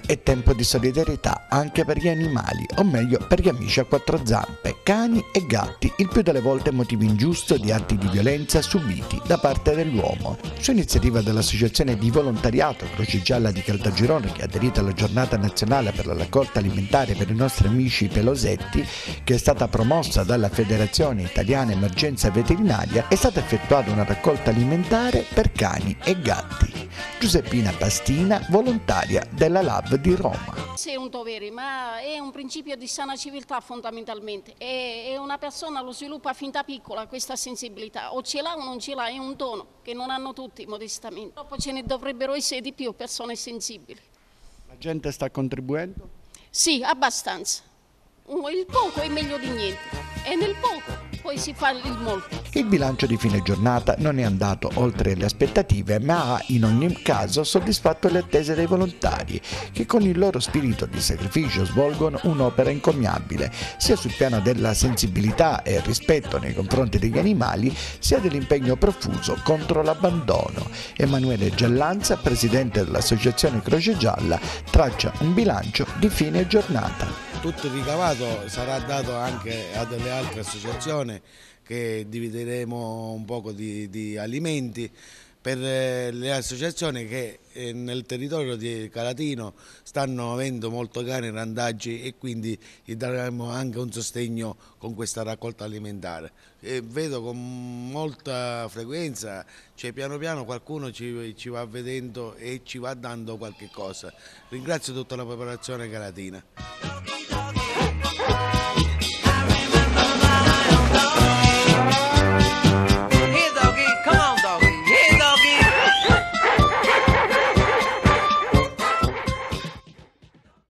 è tempo di solidarietà anche per gli animali, o meglio per gli amici a quattro zampe, cani e gatti, il più delle volte motivo ingiusto di atti di violenza subiti da parte dell'uomo. Su iniziativa dell'Associazione di Volontariato Croce Gialla di Caltagirone, che ha aderito alla Giornata Nazionale per la Raccolta Alimentare per i nostri amici pelosetti, che è stata promossa dalla Federazione Italiana Emergenza Veterinaria, è stata effettuata una raccolta alimentare per cani e gatti. Giuseppina Pastina, volontaria della LAV di Roma. È un dovere, ma è un principio di sana civiltà fondamentalmente, e una persona lo sviluppa fin da piccola questa sensibilità, o ce l'ha o non ce l'ha, è un dono che non hanno tutti modestamente. Dopo ce ne dovrebbero essere di più persone sensibili. La gente sta contribuendo? Sì, abbastanza. Il poco è meglio di niente, e nel poco poi si fa il molto. Il bilancio di fine giornata non è andato oltre le aspettative, ma ha in ogni caso soddisfatto le attese dei volontari, che con il loro spirito di sacrificio svolgono un'opera incommiabile, sia sul piano della sensibilità e rispetto nei confronti degli animali, sia dell'impegno profuso contro l'abbandono. Emanuele Giallanza, presidente dell'Associazione Croce Gialla, traccia un bilancio di fine giornata. Tutto il ricavato sarà dato anche a delle altre associazioni, che divideremo un poco di alimenti per le associazioni che nel territorio di Calatino stanno avendo molto cani randaggi, e quindi gli daremo anche un sostegno con questa raccolta alimentare. E vedo con molta frequenza, cioè piano piano qualcuno ci va vedendo e ci va dando qualche cosa. Ringrazio tutta la popolazione calatina.